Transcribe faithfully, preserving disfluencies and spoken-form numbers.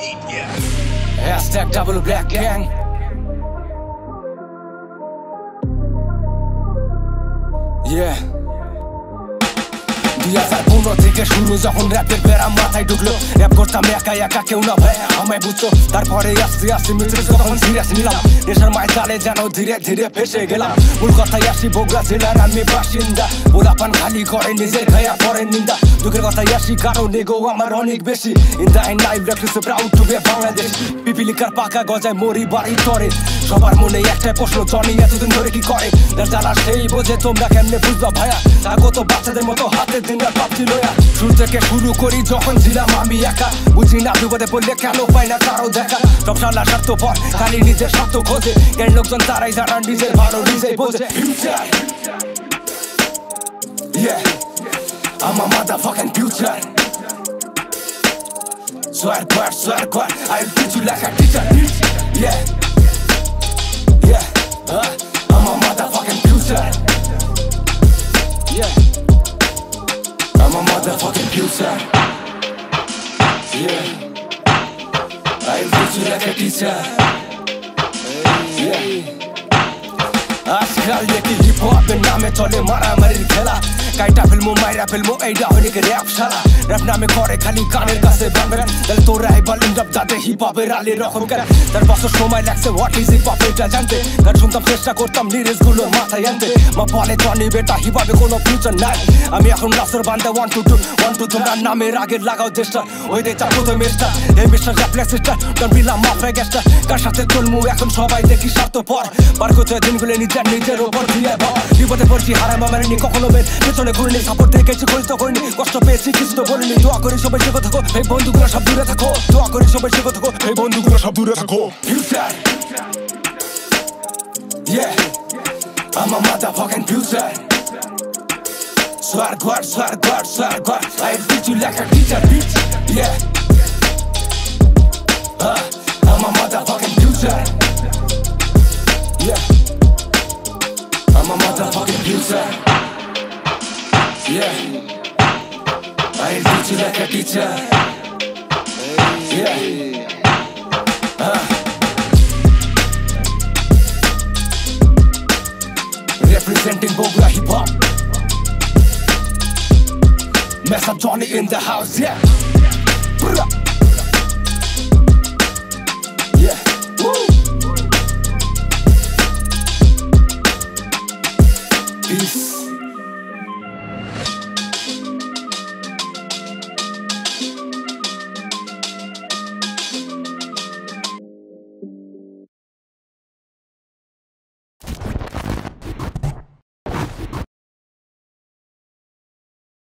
Yeah. Hashtag double black gang. Yeah. দুই হাজার পনেরো থেকে শুরু যখন র্যাপের বেড়া মাথায় ঢুকলো, র্যাপ করতাম একা একা কেউ না ভাই আমায় বুঝছো। তারপরে আস্তে আস্তে মিত্র যখন সিরিয়াস নিলাম, নেশার মায় তালে যেন ধীরে ধীরে ফেসে গেলাম। মূল কথায় আসি বগুড়া জেলার আমি বাসিন্দা, পোলাপান খালি করে নিজের খায়া পরে নিন্দা। দুঃখের কথায় আসি কারণ এগো আমার অনেক বেশি। In the end I refer to proud to be Bangladesh. পিপিলিকার পাকা গজায় মরি বাড়ি তরে, সবার মনে একটাই প্রশ্ন জনি এতদিন ধরে কি করে। যারা সেই বোঝে তোমরা কেমনে বুঝবা ভাইয়া, স্বাগত বাচ্চাদের মতো হাতে দিন ভাবছি লয়া। শুরু থেকে শুরু করি যখন ছিলাম আমি একা, বুঝি না বিপদে পড়লে কেন পাই না কারো দেখা। সব সালা স্বার্থ পর খালি নিজের স্বার্থ খোঁজে, জ্ঞান লোকজন তারাই যারা নিজের ভালো নিজেই বোঝে। Yeah, I'm a motherfucking future. Swear God, swear God, I'll teach you like a teacher. Yeah, yeah, uh, I'm a motherfucking future. Yeah, I'm a motherfucking future. Yeah, I'll teach you like a teacher. Yeah. আজকাল দেখি heap হপের নামে চলে মারামারির খেলা, কাইটা ফেলমো মাইরা ফেলমো এইটা হইলে র্যাপ সারা। র্যাপ নামে করে খালি কানের কাছে ভাঙবেন, তাহলে তোরা এবার ইন্ডাপ যাতে হিপ হপের আলি রকম কেন। তার বছর সময় লাগছে হোয়াট ইজ হিপ হপ এটা জানতে, গান শুনতাম চেষ্টা করতাম লিরিক্স গুলো মাথায় আনতে। মা বলে জনি বেটা হিপ হপে কোনো ফিউচার নাই, আমি এখন নাসর বান্ধে one two two one two তোমরা নামের আগের লাগাও চেষ্টা। ওই দে চাপো তো মেস্টার এই মিস্টার র্যাপলেস স্টার ডন বিলাম মাফে গেস্টার। কার সাথে চলমু এখন সবাই দেখি স্বার্থপর, বার করতে দিনগুলো নিজের নিজের ওপর দিয়ে ভাব। বিপদে পড়ছি হারাম মারিনি কখনো বের পেছনে ঘুরিনি, সাপোর্ট থেকে কিছু খরিত করিনি, কষ্ট পেয়েছি কিছু তো বলিনি। দোয়া করি সবাই শেখো থাকো, এই বন্ধুগুলো সব দূরে থাকো। দোয়া করি সবাই শেখো থাকো, এই বন্ধুগুলো সব দূরে থাকো। Future, yeah, I'm a motherfucking future. Swear God, swear God, swear God, I'll teach you like a teacher, bitch. Yeah, uh, I'm a motherfucking future. Yeah, I'm a motherfucking future. Yeah, I'll teach you like a teacher. Yeah, uh. Representing Bogla hip hop. Mess up Johnny in the house. Yeah, Bruh. Yeah, woo. Peace.